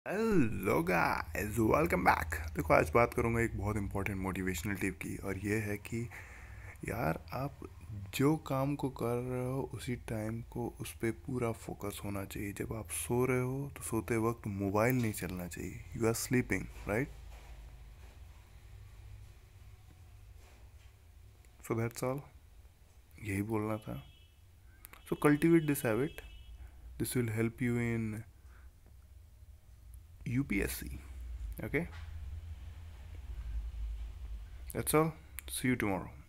Hello guys, welcome back. देखो, आज बात करूंगा एक बहुत इंपॉर्टेंट मोटिवेशनल टिप की, और ये है कि यार, आप जो काम को कर रहे हो उसी टाइम को उस पर पूरा फोकस होना चाहिए। जब आप सो रहे हो तो सोते वक्त मोबाइल नहीं चलना चाहिए। You are sleeping, right? So that's all, यही बोलना था। So cultivate this habit, this will help you in UPSC. Okay, that's all. See you tomorrow.